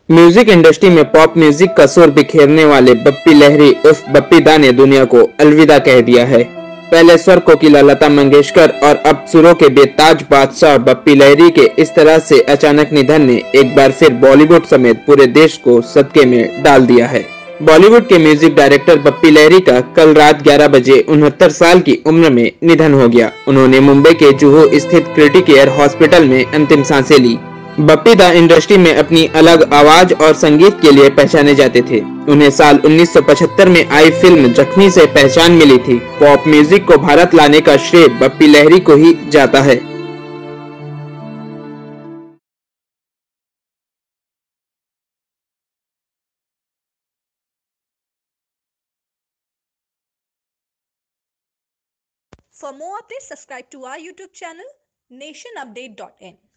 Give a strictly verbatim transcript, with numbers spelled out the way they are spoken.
Music industry में pop music का सुर बिखेरने वाले बप्पी लहरी उर्फ बप्पी दा ने दुनिया को अलविदा कह दिया है। पहले स्वर कोकिला लता मंगेशकर और अब सुरों के बेताज बादशाह बप्पी लहरी के इस तरह से अचानक निधन ने एक बार फिर बॉलीवुड समेत पूरे देश को सदके में डाल दिया है। बॉलीवुड के म्यूजिक डायरेक्टर बप्पी लहरी का कल रात ग्यारह बजे उनहत्तर साल की उम्र में निधन हो गया। उन्होंने मुंबई के जुहू स्थित क्रिटी केयर हॉस्पिटल में अंतिम सांसें ली। बप्पी दा इंडस्ट्री में अपनी अलग आवाज और संगीत के लिए पहचाने जाते थे। उन्हें साल उन्नीस सौ पचहत्तर में आई फिल्म जख्मी से पहचान मिली थी। पॉप म्यूजिक को भारत लाने का श्रेय बप्पी लहरी को ही जाता है। For more updates, subscribe to our YouTube channel nation update dot in.